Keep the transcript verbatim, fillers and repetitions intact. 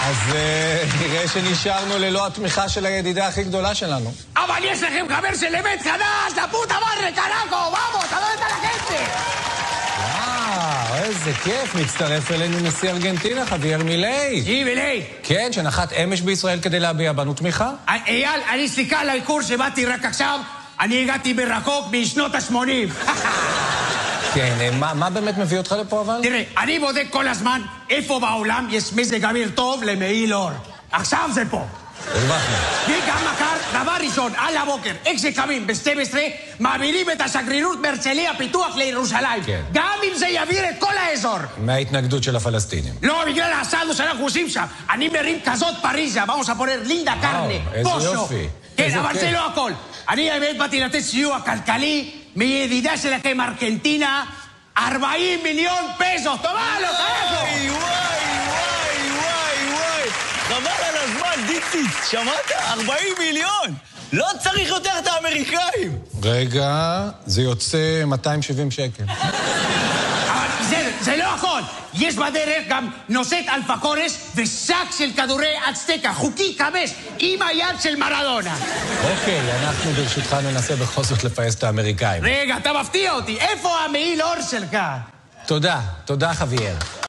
אז נראה שנשארנו ללא התמיכה של הידידה הכי גדולה שלנו. אבל יש לכם חבר של אמת חדש, לפוטה מרק, קרקו, ואבו, תדעו את הלכת. וואו, איזה כיף, מצטרף אלינו נשיא ארגנטינה, חבייר מילי. היא מילי. כן, שנחת אמש בישראל כדי להביע בנו תמיכה. אייל, אני סליחה על האיחור שבאתי רק עכשיו, אני הגעתי ברחוק משנות ה-שמונים. כן, מה, מה באמת מביא אותך לפה אבל? תראה, אני בודק כל הזמן איפה בעולם יש מזג אוויר טוב למעיל אור. עכשיו זה פה. הרווחנו. וגם מחר, דבר ראשון, על הבוקר, איך שקמים ב-שתים עשרה, מעבירים את השגרירות בהרצליה פיתוח לירושלים. כן. גם אם זה יעביר את כל האזור. מההתנגדות של הפלסטינים. לא, בגלל הסלו שאנחנו עושים שם. אני מרים כזאת פריזה, vamos a poner linda carne, איזה פושו. יופי. כן, איזה אבל כיף. זה לא הכל. אני האמת באתי לתת סיוע כלכלי מידידה שלכם ארגנטינה, ארבעים מיליון פזו. תאמר לו, תאמר וואי, וואי, וואי, וואי. חבל על הזמן, דיציס, שמעת? ארבעים מיליון. לא צריך יותר את האמריקאים. רגע, זה יוצא מאתיים ושבעים שקל. אבל זה, זה לא הכל. יש בדרך גם נושאת אלפקורס ושק של כדורי אצטקה, חוקי כבש, עם היד של מרדונה. אוקיי, אנחנו ברשותך ננסה בכל זאת לפייס את האמריקאים. רגע, אתה מפתיע אותי. איפה המעיל אור שלך? תודה, תודה חבייר.